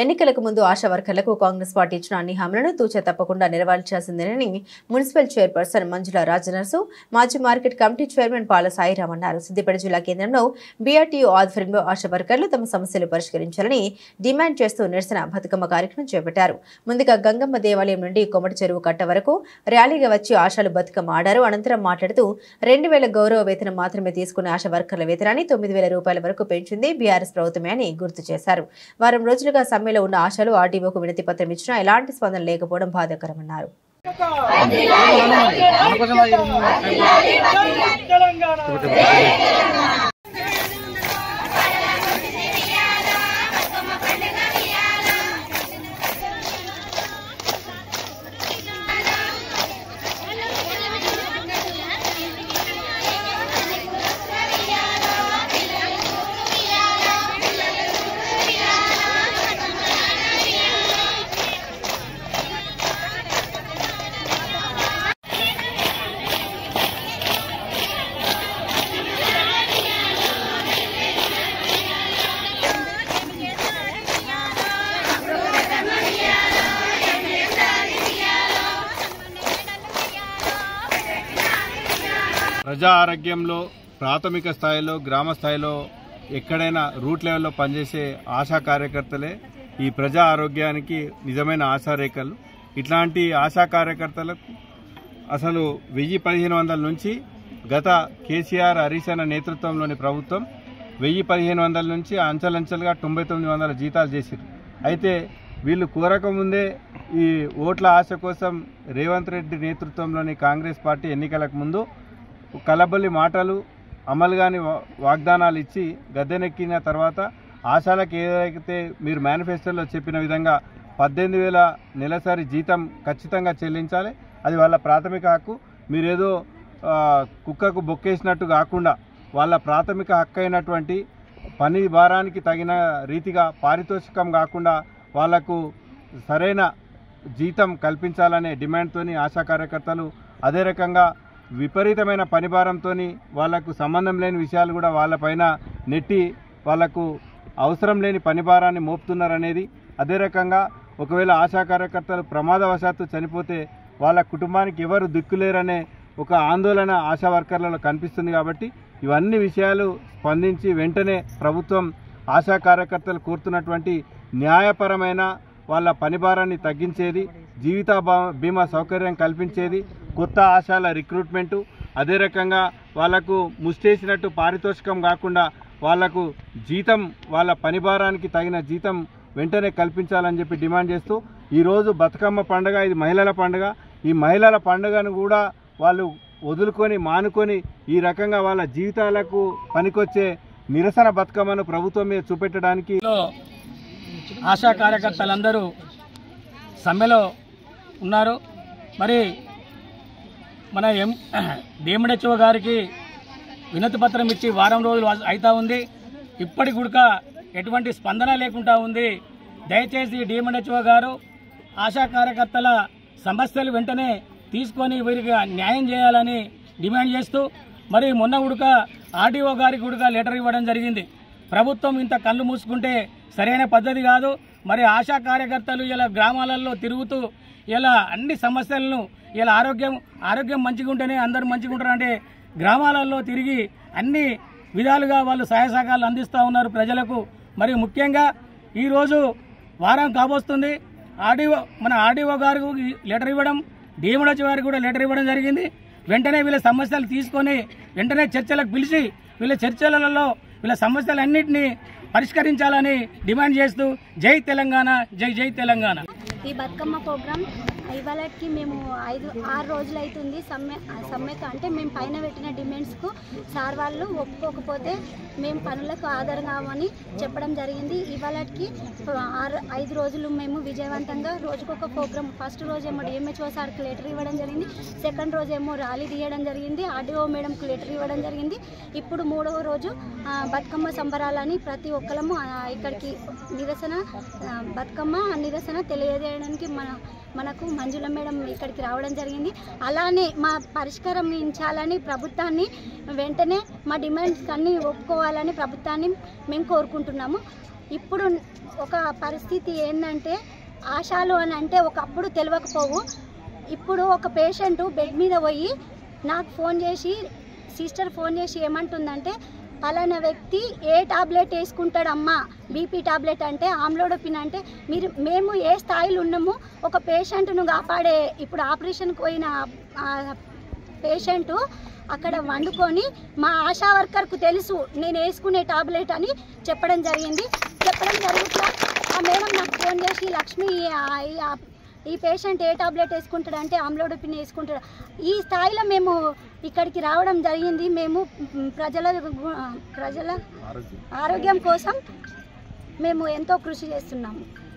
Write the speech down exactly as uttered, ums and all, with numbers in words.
ఎన్నికలకు ముందు ఆశా వర్కర్లకు కాంగ్రెస్ పార్టీ ఇచ్చిన అన్ని హామీలను తూచా తప్పకుండా నెరవేర్చాల్సిందేనని మున్సిపల్ చైర్పర్సన్ మంజుల రాజనర్సు మాజీ మార్కెట్ కమిటీ చైర్మన్ పాల సాయిరామ్ అన్నారు. సిద్దిపేట జిల్లా కేంద్రంలో బీఆర్టీయూ ఆధ్వర్యంలో ఆశా వర్కర్లు తమ సమస్యలు పరిష్కరించాలని డిమాండ్ చేస్తూ నిరసన బతుకమ్మ కార్యక్రమం చేపట్టారు. ముందుగా గంగమ్మ దేవాలయం నుండి కొమటి చెరువు కట్ట వరకు ర్యాలీగా వచ్చి ఆశాలు బతుకమ్మ ఆడారు. అనంతరం మాట్లాడుతూ రెండు వేల గౌరవ వేతనం మాత్రమే తీసుకునే ఆశా వర్కర్ల వేతనాన్ని తొమ్మిది వేల రూపాయల వరకు పెంచింది బీఆర్ఎస్ ప్రభుత్వమే అని గుర్తు చేశారు. వారం రోజులుగా సమ్మెలో ఉన్న ఆశాలు ఆర్టీఓకు వినతి పత్రం ఇచ్చినా ఎలాంటి స్పందన లేకపోవడం బాధాకరమన్నారు. ప్రజా ఆరోగ్యంలో ప్రాథమిక స్థాయిలో గ్రామ స్థాయిలో ఎక్కడైనా రూట్ లెవెల్లో పనిచేసే ఆశా కార్యకర్తలే ఈ ప్రజా ఆరోగ్యానికి నిజమైన ఆశారేఖలు. ఇట్లాంటి ఆశా కార్యకర్తలకు అసలు వెయ్యి పదిహేను వందల నుంచి గత కేసీఆర్ హరీష్ అన్న నేతృత్వంలోని ప్రభుత్వం వెయ్యి పదిహేను వందల నుంచి అంచెలంచెలుగా తొంభై తొమ్మిది వందల జీతాలు చేశారు. అయితే వీళ్ళు కోరకముందే ఈ ఓట్ల ఆశ కోసం రేవంత్ రెడ్డి నేతృత్వంలోని కాంగ్రెస్ పార్టీ ఎన్నికలకు ముందు కలబల్లి మాటలు అమలు కాని వాగ్దానాలు ఇచ్చి గద్దెనెక్కిన తర్వాత ఆశాలకు ఏదైతే మీరు మేనిఫెస్టోలో చెప్పిన విధంగా పద్దెనిమిది వేల నెలసరి జీతం ఖచ్చితంగా చెల్లించాలి, అది వాళ్ళ ప్రాథమిక హక్కు, మీరేదో కుక్కకు బొక్కేసినట్టు కాకుండా వాళ్ళ ప్రాథమిక హక్కు అయినటువంటి పని భారానికి తగిన రీతిగా పారితోషికం కాకుండా వాళ్లకు సరైన జీతం కల్పించాలనే డిమాండ్తోని ఆశా కార్యకర్తలు అదే రకంగా విపరీతమైన పనిభారంతో వాళ్లకు సంబంధం లేని విషయాలు కూడా వాళ్ళపైన నెట్టి వాళ్లకు అవసరం లేని పనిభారాన్ని మోపుతున్నారనేది, అదే రకంగా ఒకవేళ ఆశా కార్యకర్తలు ప్రమాదవశాత్తు చనిపోతే వాళ్ళ కుటుంబానికి ఎవరు దిక్కులేరనే ఒక ఆందోళన ఆశా వర్కర్లలో కనిపిస్తుంది. కాబట్టి ఇవన్నీ విషయాలు స్పందించి వెంటనే ప్రభుత్వం ఆశా కార్యకర్తలు కోరుతున్నటువంటి న్యాయపరమైన వాళ్ళ పనిభారాన్ని తగ్గించేది, జీవిత బీమా సౌకర్యం కల్పించేది, కొత్త ఆశాల రిక్రూట్మెంటు, అదే రకంగా వాళ్లకు ముష్టేసినట్టు పారితోషికం కాకుండా వాళ్లకు జీతం వాళ్ళ పనిభారానికి తగిన జీతం వెంటనే కల్పించాలని చెప్పి డిమాండ్ చేస్తూ ఈరోజు బతుకమ్మ పండుగ, ఇది మహిళల పండుగ. ఈ మహిళల పండుగను కూడా వాళ్ళు వదులుకొని మానుకొని ఈ రకంగా వాళ్ళ జీవితాలకు పనికొచ్చే నిరసన బతుకమ్మను ప్రభుత్వం మీద చూపెట్టడానికి ఆశా కార్యకర్తలందరూ సమ్మెలో ఉన్నారు. మరి మన ఎం డిఎంహెచ్ఓ గారికి వినతి పత్రం ఇచ్చి వారం రోజులు అవుతా ఉంది, ఇప్పటికి కూడా ఎటువంటి స్పందన లేకుండా ఉంది. దయచేసి డిఎంహెచ్ఓ గారు ఆశా కార్యకర్తల సమస్యలు వెంటనే తీసుకొని వీరికి న్యాయం చేయాలని డిమాండ్ చేస్తూ మరి మొన్న ఉడక ఆర్డీఓ గారికి కూడా లెటర్ ఇవ్వడం జరిగింది. ప్రభుత్వం ఇంత కళ్ళు మూసుకుంటే సరైన పద్ధతి కాదు. మరి ఆశా కార్యకర్తలు ఇలా గ్రామాలలో తిరుగుతూ ఇలా అన్ని సమస్యలను ఇలా ఆరోగ్యం ఆరోగ్యం మంచిగా ఉంటేనే అందరూ మంచిగా ఉంటారంటే గ్రామాలలో తిరిగి అన్ని విధాలుగా వాళ్ళు సహాయ సహకారాలు అందిస్తూ ఉన్నారు ప్రజలకు. మరి ముఖ్యంగా ఈరోజు వారం కాబోస్తుంది, ఆర్డీఓ మన ఆర్డీఓ గారికి లెటర్ ఇవ్వడం, డిఎంహెచ్ఓ గారికి కూడా లెటర్ ఇవ్వడం జరిగింది. వెంటనే వీళ్ళ సమస్యలు తీసుకొని వెంటనే చర్చలకు పిలిచి వీళ్ళ చర్చలలో వీళ్ళ సమస్యలన్నింటినీ పరిష్కరించాలని డిమాండ్ చేస్తూ జై తెలంగాణ, జై జై తెలంగాణ. ఈ బతుకమ్మ ప్రోగ్రామ్ ఇవాళకి మేము ఐదు ఆరు రోజులు అవుతుంది సమ్మె సమ్మెకు. అంటే మేము పైన పెట్టిన డిమాండ్స్కు సార్ వాళ్ళు ఒప్పుకోకపోతే మేము పనులకు ఆధారం కావని చెప్పడం జరిగింది. ఇవాళకి ఆరు ఐదు రోజులు మేము విజయవంతంగా రోజుకొక ప్రోగ్రామ్, ఫస్ట్ రోజేమో డిఎంహెచ్ఓ సార్కి లెటర్ ఇవ్వడం జరిగింది, సెకండ్ రోజేమో ర్యాలీ తీయడం జరిగింది, ఆర్డీఓ మేడంకి లెటర్ ఇవ్వడం జరిగింది. ఇప్పుడు మూడవ రోజు బతుకమ్మ సంబరాలని ప్రతి ఒక్కరము ఇక్కడికి నిరసన బతుకమ్మ నిరసన తెలియజేయడానికి మన మనకు మంజుల మేడం ఇక్కడికి రావడం జరిగింది. అలానే మా పరిష్కరించాలని ప్రభుత్వాన్ని వెంటనే మా డిమాండ్స్ అన్నీ ఒప్పుకోవాలని ప్రభుత్వాన్ని మేము కోరుకుంటున్నాము. ఇప్పుడు ఒక పరిస్థితి ఏంటంటే ఆశాలు అని అంటే ఒకప్పుడు తెలియకపోవు. ఇప్పుడు ఒక పేషెంట్ బెడ్ మీద పోయి నాకు ఫోన్ చేసి సిస్టర్ ఫోన్ చేసి ఏమంటుందంటే పలానా వ్యక్తి ఏ టాబ్లెట్ వేసుకుంటాడమ్మా, బీపీ టాబ్లెట్ అంటే ఆమ్లోడోపిన్ అంటే మీరు మేము ఏ స్థాయిలో ఉన్నాము ఒక పేషెంట్ను కాపాడే. ఇప్పుడు ఆపరేషన్కి పోయిన పేషెంటు అక్కడ వండుకొని మా ఆశా వర్కర్కు తెలుసు నేను వేసుకునే టాబ్లెట్ అని చెప్పడం జరిగింది. చెప్పడం జరుగుతున్నా ఆ మేడం నాకు ఫోన్ చేసి లక్ష్మి ఈ పేషెంట్ ఏ టాబ్లెట్ వేసుకుంటాడంటే ఆమ్లోడోపిన్ వేసుకుంటాడు. ఈ స్థాయిలో మేము ఇక్కడికి రావడం జరిగింది. మేము ప్రజల ప్రజల ఆరోగ్యం కోసం మేము ఎంతో కృషి చేస్తున్నాము.